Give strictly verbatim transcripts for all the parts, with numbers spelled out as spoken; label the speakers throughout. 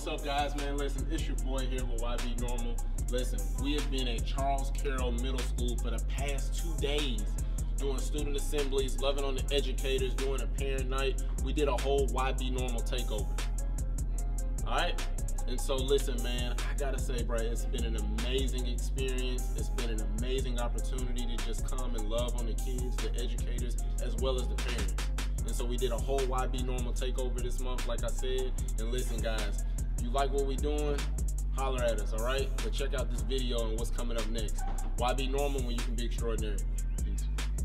Speaker 1: what's up, guys, man? Listen, it's your boy here with Y B Normal. Listen, we have been at Charles Carroll Middle School for the past two days doing student assemblies, loving on the educators, doing a parent night. We did a whole Y B Normal takeover. All right? And so listen, man, I gotta say, bro, it's been an amazing experience. It's been an amazing opportunity to just come and love on the kids, the educators, as well as the parents. And so we did a whole Y B Normal takeover this month, like I said. And listen, guys, you like what we doing? Holler at us, all right? But check out this video and what's coming up next. Y B Normal, when you can be extraordinary. Peace.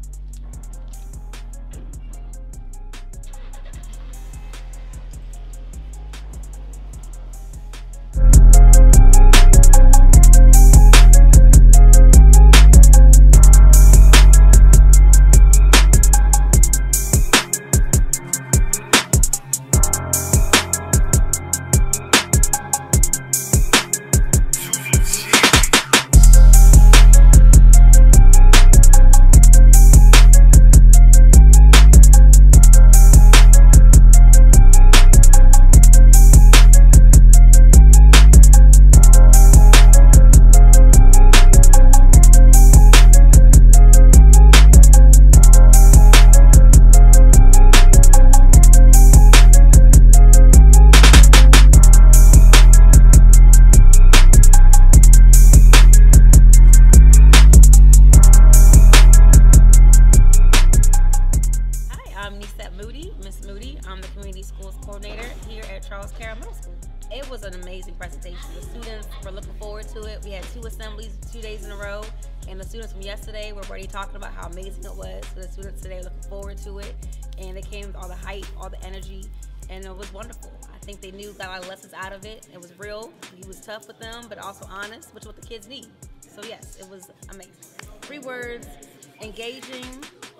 Speaker 2: I'm the Community Schools Coordinator here at Charles Carroll Middle School. It was an amazing presentation. The students were looking forward to it. We had two assemblies two days in a row, and the students from yesterday were already talking about how amazing it was. So the students today are looking forward to it, and they came with all the hype, all the energy, and it was wonderful. I think they knew, got a lot of lessons out of it. It was real. He was tough with them, but also honest, which is what the kids need. So yes, it was amazing. Three words: engaging,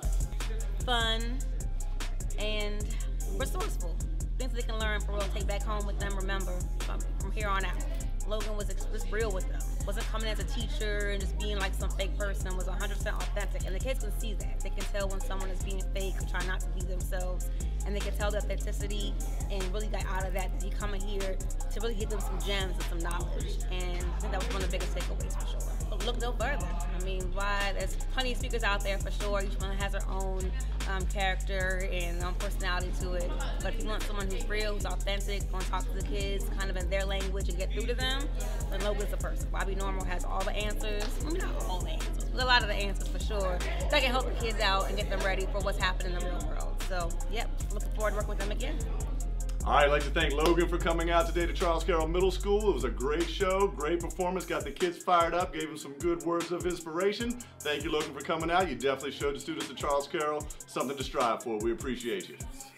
Speaker 2: fun, and resourceful. Things they can learn for real, take back home with them, remember, from, from here on out. Logan was just real with them. Wasn't coming as a teacher and just being like some fake person, was one hundred percent authentic. And the kids can see that. They can tell when someone is being fake or trying not to be themselves. And they can tell the authenticity and really got out of that, that he coming here to really give them some gems and some knowledge. And I think that was one of the biggest takeaways for sure. But look no further. I mean, why? There's plenty of speakers out there for sure. Each one has their own um, character and um, personality to it. But if you want someone who's real, who's authentic, going to talk to the kids kind of in their language and get through to them, then Logan's the person. Y B Normal has all the answers. Maybe not all the answers, but a lot of the answers for sure. That can help the kids out and get them ready for what's happening in the real world. So, yep, looking forward to working with them again.
Speaker 3: All right, I'd like to thank Logan for coming out today to Charles Carroll Middle School. It was a great show, great performance, got the kids fired up, gave them some good words of inspiration. Thank you, Logan, for coming out. You definitely showed the students at Charles Carroll something to strive for. We appreciate you.